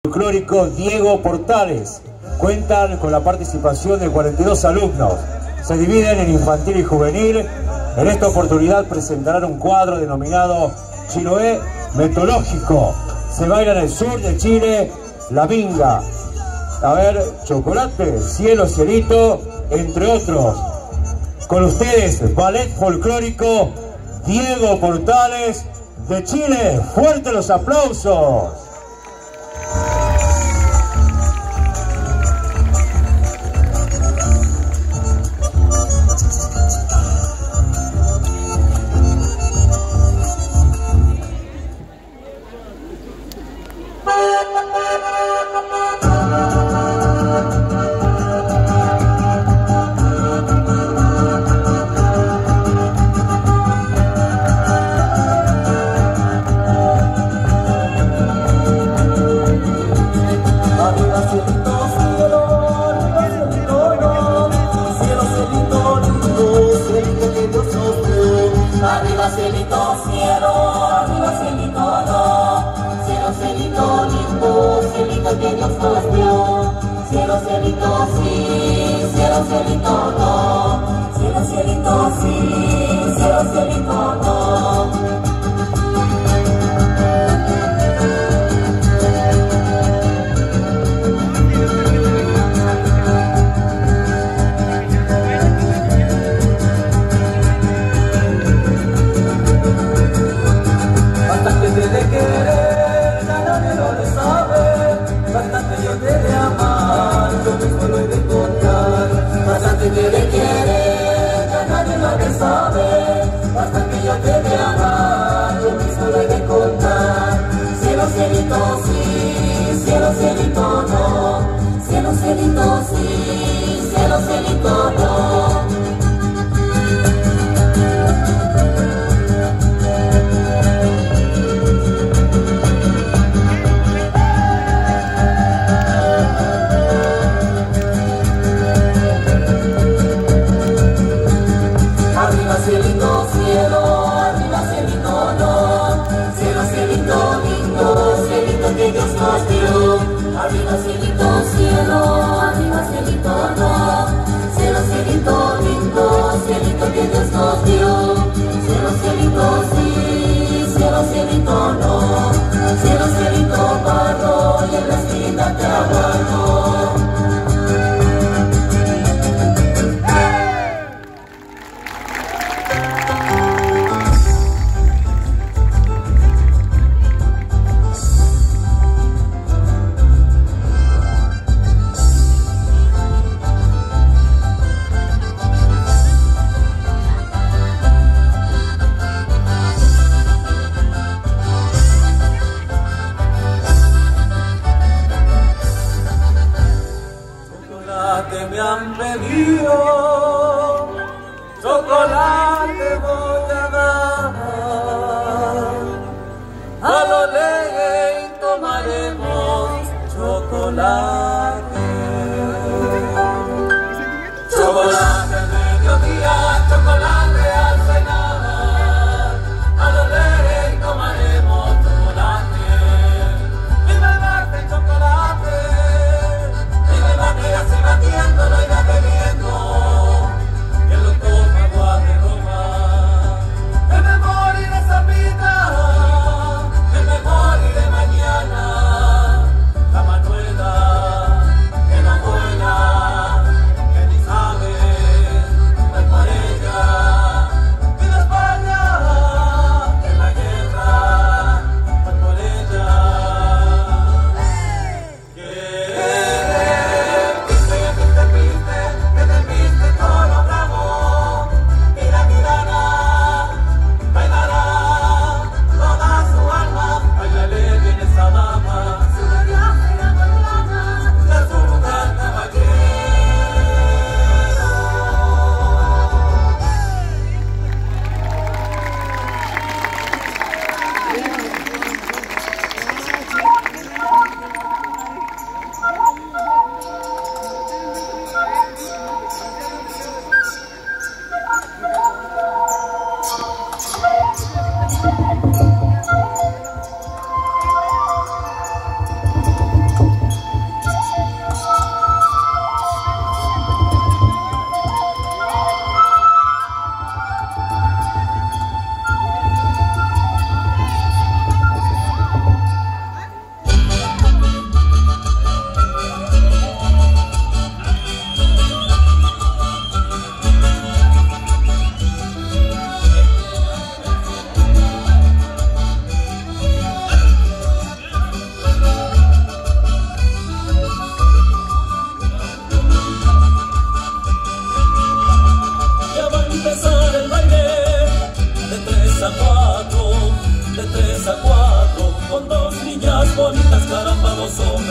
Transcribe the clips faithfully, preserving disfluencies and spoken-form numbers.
Folclórico Diego Portales. Cuentan con la participación de cuarenta y dos alumnos. Se dividen en infantil y juvenil. En esta oportunidad presentarán un cuadro denominado Chiloé Metológico. Se baila en el sur de Chile, la minga. A ver, chocolate, cielo, cielito, entre otros. Con ustedes, Ballet Folclórico Diego Portales de Chile. ¡Fuertes los aplausos! Arriba cielito, cielo, arriba cielito, no. Cielo, cielito lindo, cielito que Dios nos dio. Cielo, cielito, sí, cielo, cielito, no. Cielo, cielito, sí, cielo, cielito, no. Bastante que de querer, ya nadie lo que sabe. Bastante yo te de amar, yo mismo lo he de contar. Cielo, cielito, sí, cielo, cielito, no. Cielo, cielito, sí, cielo, cielito, no. Cielito, cielo, arriba cielito, no. Cielo, cielito lindo, cielito que Dios nos dio. Arriba cielito, cielo, arriba cielito, no. Cielo, cielito lindo, cielito que Dios nos dio. Cielo, cielito, sí, cielo, cielito, no. Cielo, cielito, barro y en la esquina te aguardo. Me han pedido, chocolate voy a dar, a lo lejos tomaremos chocolate, chocolate al mediodía, chocolate al cenar, a lo lejos tomaremos chocolate, viva el mate chocolate. Se batiendo, lo irá bebiendo, y el doctor agua de Roma. El memoria de esa vida, el memoria de mañana, la Manuela.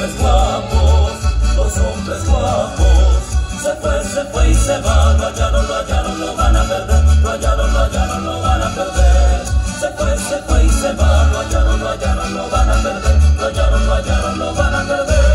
hombres guapos, dos hombres guapos. Se fue, se fue y se va, lo hallaron, lo hallaron, lo van a perder, lo hallaron, lo hallaron, lo van a perder. Se fue, se fue y se va, lo hallaron, lo hallaron, lo van a perder, lo hallaron, lo hallaron, lo van a perder.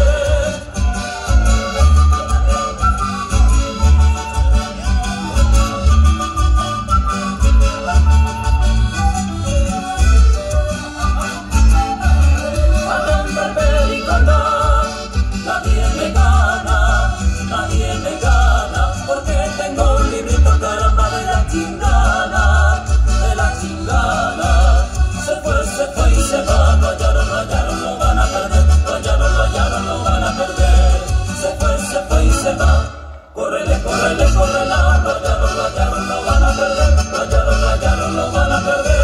Correle, correle, correle, lo hallaron, lo hallaron, lo van a perder, lo hallaron, lo hallaron, lo van a perder.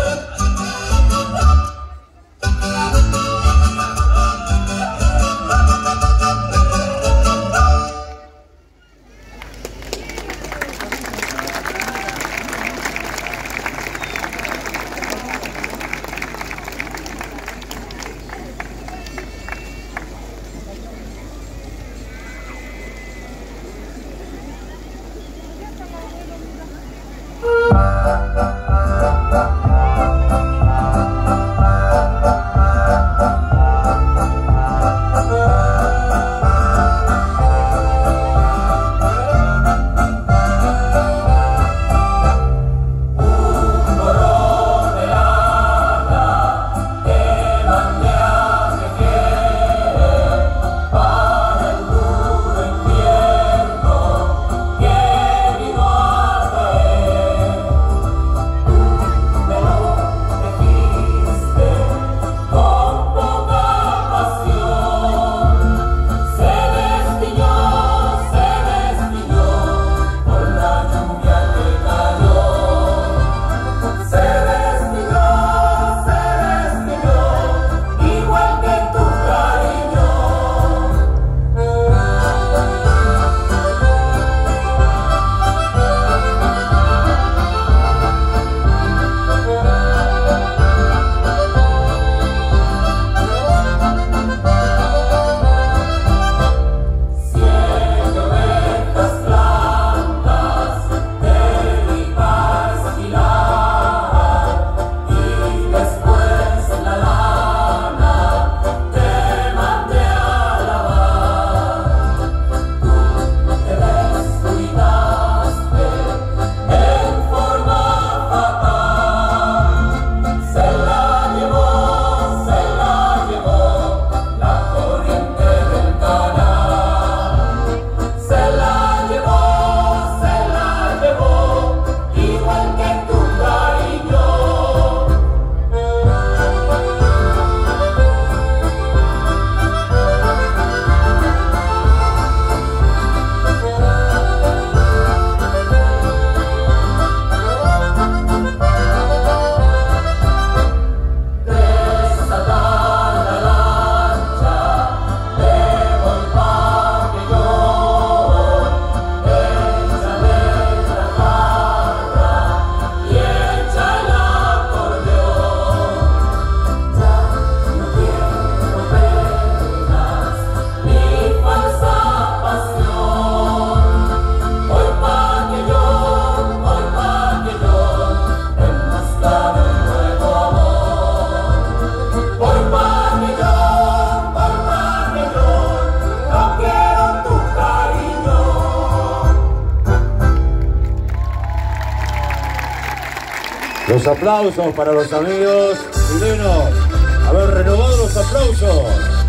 Los aplausos para los amigos chilenos. Haber renovado los aplausos.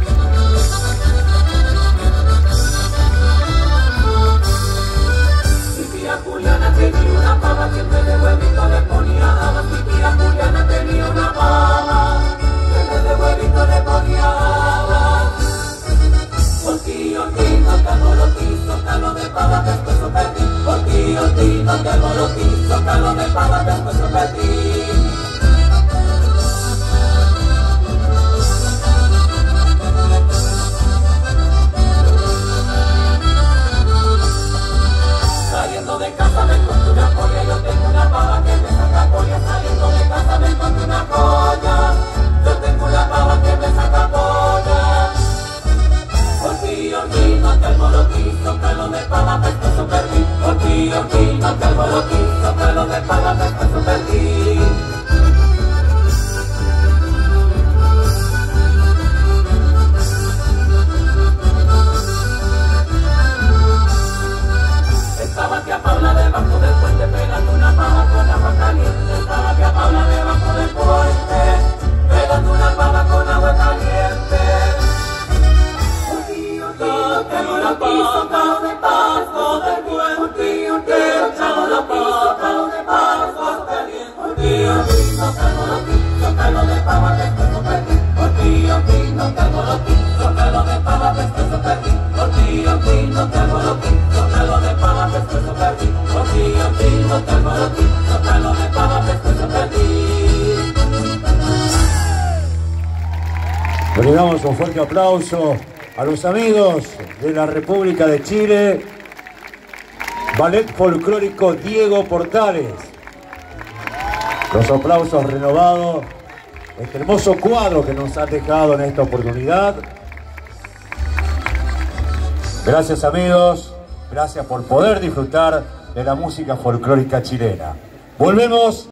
Mi tía Juliana tenía una pava que en vez de huevito le ponía habas. Mi tía Juliana tenía una pava que en vez de huevito le ponía habas. Por tío Tino que algo lo quiso, calo de pava después lo perdí. Por tío Tino que algo lo quiso, calo de pava después lo perdí. la papa, de paso del buen tío, te echamos la papa, de paso hasta bien. Tío, no tengo los pisos, pelo de pava, que estoy súper bien. Tío, no tengo los pisos, pelo de pava, que estoy súper bien. Tío, no tengo los pisos, pelo de pava, que estoy súper bien. Tío, no tengo los pisos, pelo de pava, que estoy súper bien. Le damos un fuerte aplauso a los amigos de la República de Chile, Ballet Folclórico Diego Portales. Los aplausos renovados, este hermoso cuadro que nos ha dejado en esta oportunidad. Gracias amigos, gracias por poder disfrutar de la música folclórica chilena. Volvemos.